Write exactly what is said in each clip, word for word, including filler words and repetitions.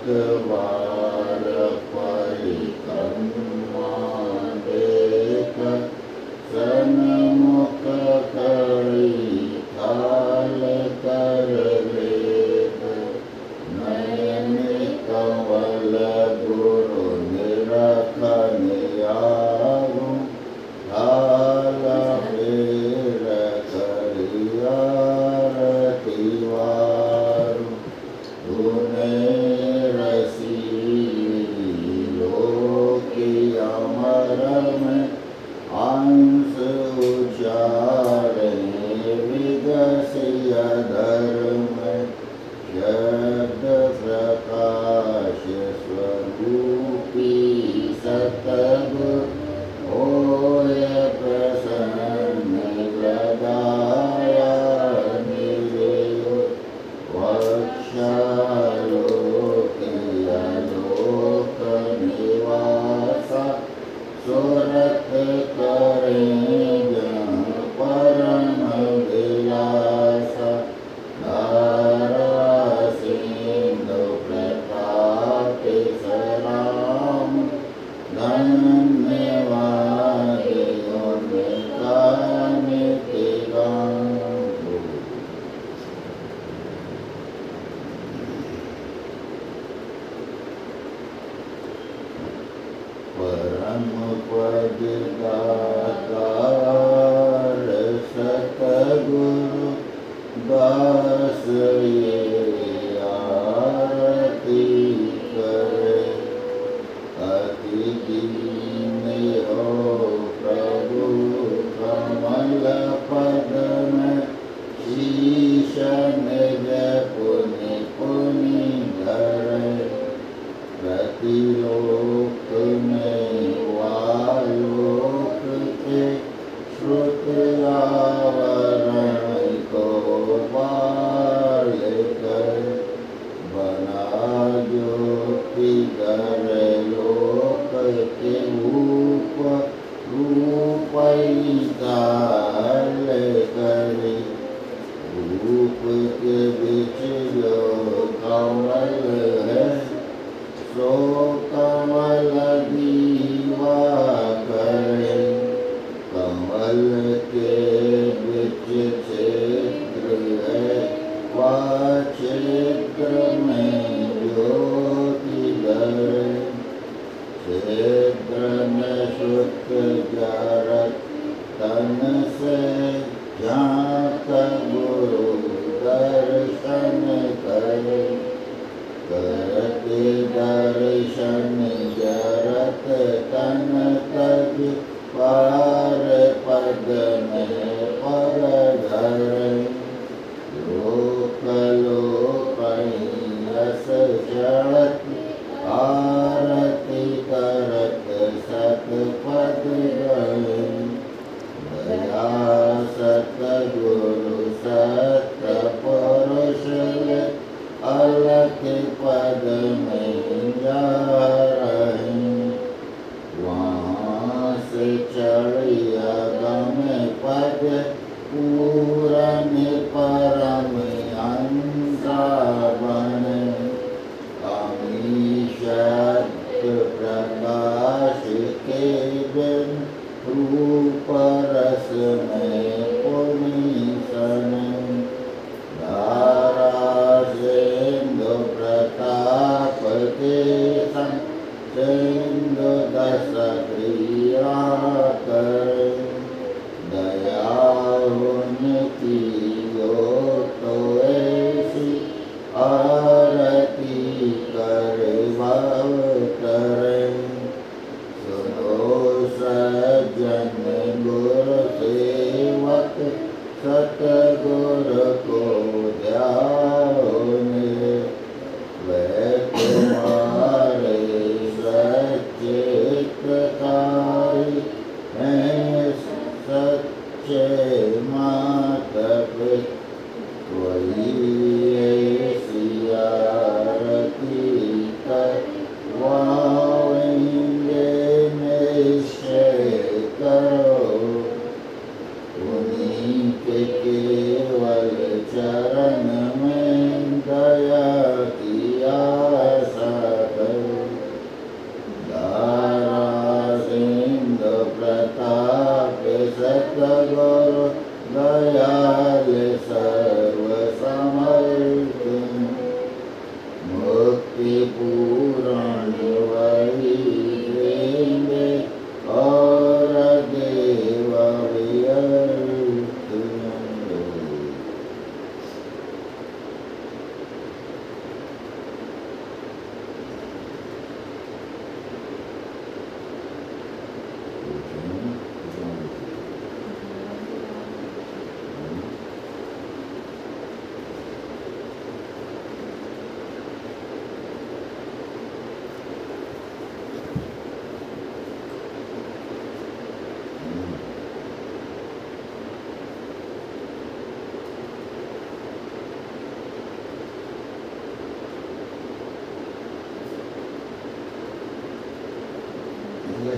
बार परिक्रमा देख सन्मुख करी थाल कर लेत नयन कमल गुरु निरखन आगु थाल फेर करियारती वारु धुने अंश उचारे विगसिय धर्म शब्द प्रकाश स्वरूपी सतगुरु होय प्रसन्न लगाया निजयो वक्षालोकिया लोक निवासा सुरत करें परम विलासा धारा सिंधु प्रताप सराम धन्यवाद उनका नितिगाम। परम पद दातार सतगुरु दास ये आरती करे अति दीन हो प्रभु कमल पद में शीश निज पुनि पुनि धरे प्रतिलोक में वालोक के श्रुत आवरण को बाल कर बना ज्योति कर लोक के रूप रूपई दाल करे रूप के बीच जो कमल है सो कमल दीवा करे कमल के बीच क्षेत्र है वह क्षेत्र में ज्योति धरे क्षेत्र में शुद्ध जरत तन से झांक गुरु दर्शन ले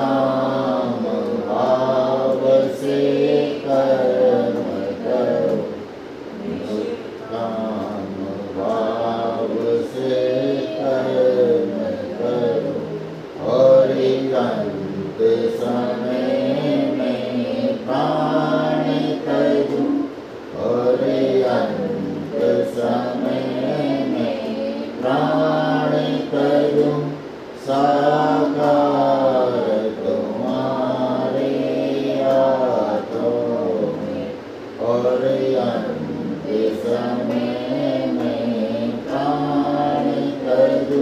निष्काम भाव से कर्म करो साकार तुम्हारे हाथों में और अंत समय में प्राण तजु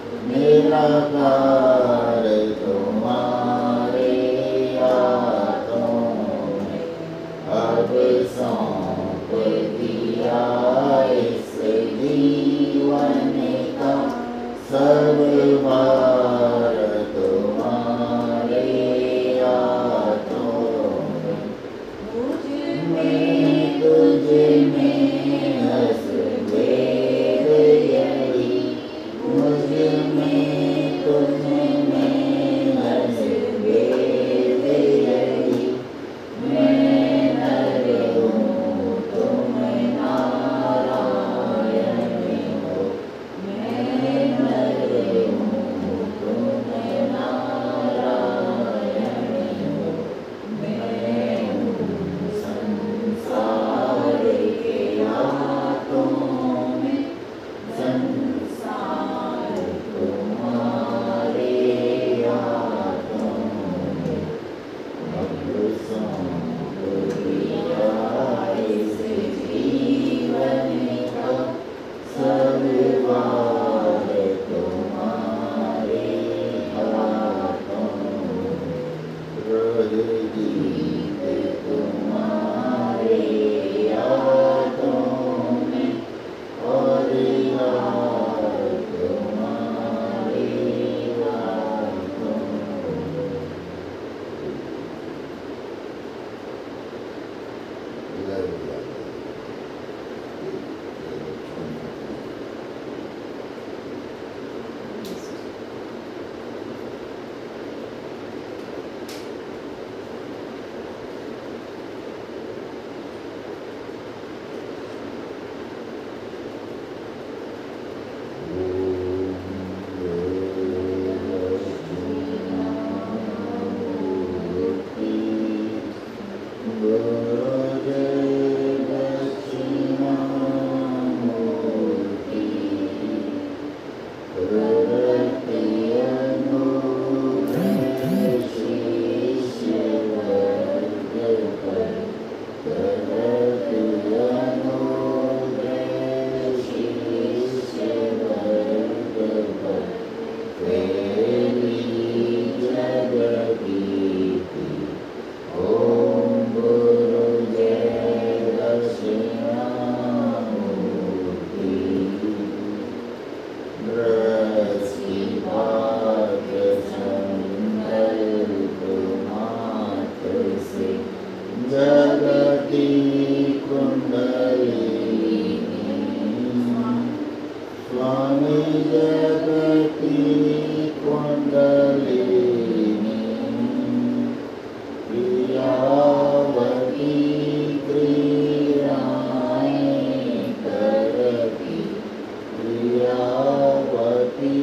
निराकार तुम्हारे हाथों में अब सौंप दिया इस जीवन का सब भार तुम्हारे हाथों में मुझ में तुझ में हंस भेद यही मुझ में तुझ में हंस भेद यही मैं नर हूँ तुम नारायण हो मैं नर हूँ तुम नारायण हो मैं हूँ संसार के हाथों में संसार तुम्हारे हाथों में अब सौंप दिया इस जीवन का सब भार तुम्हारे हाथों में रहे जीत तुम्हारे हाथों में और यार तुम्हारे हाथों में जगति कुंडलिनी स्वामी जगति कुंडलिनी प्रियावती क्रियाएं करती प्रियावती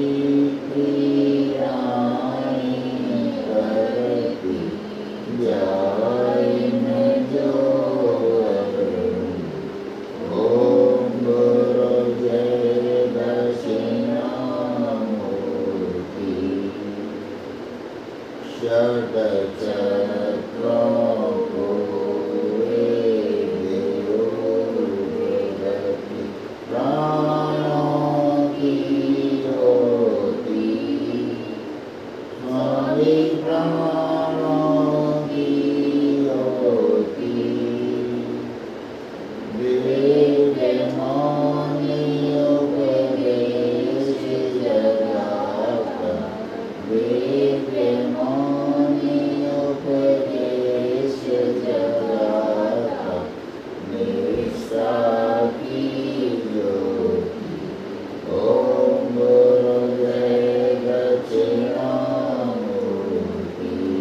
क्रियाएं करती जाए न जो ओम गुरु जय दक्षिणामूर्ति षड चक्रों को वेदोगति प्राणों की होती स्वामी प्राणों की होती विद्यमान उपदेश जगाता विद्यमान उपदेश जगाता निष्ठा की ज्योति ओम गुरु जय दक्षिणामूर्ति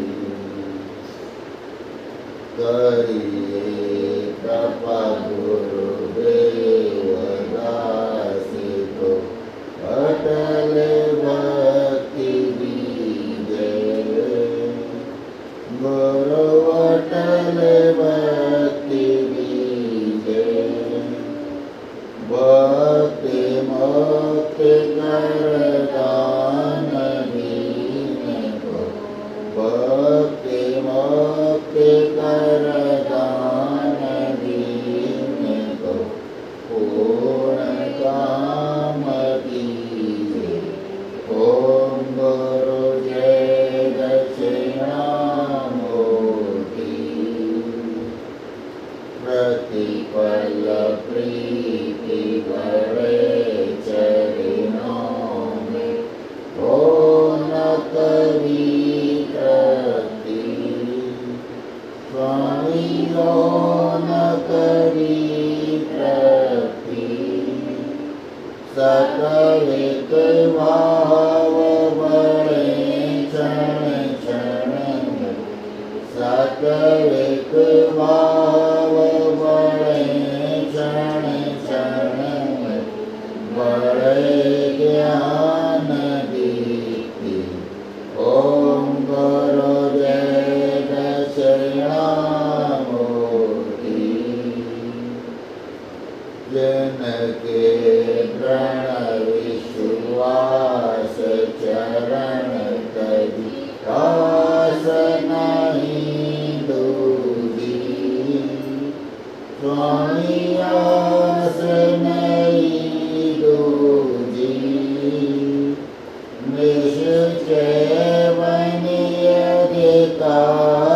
करी तृप्ति स्वामियो न करी तृप्ति सकल एक भाव बड़े क्षण क्षण सकल एक भाव बड़े क्षण क्षण बड़े ज्ञान दीप्ति ओम गुरुदेव दक्षिणामूर्ति जिनके प्रण विश्वास चरण तजी कास नहीं दूजी स्वामी आस नहीं दूजी निश्चय बनी अधिकार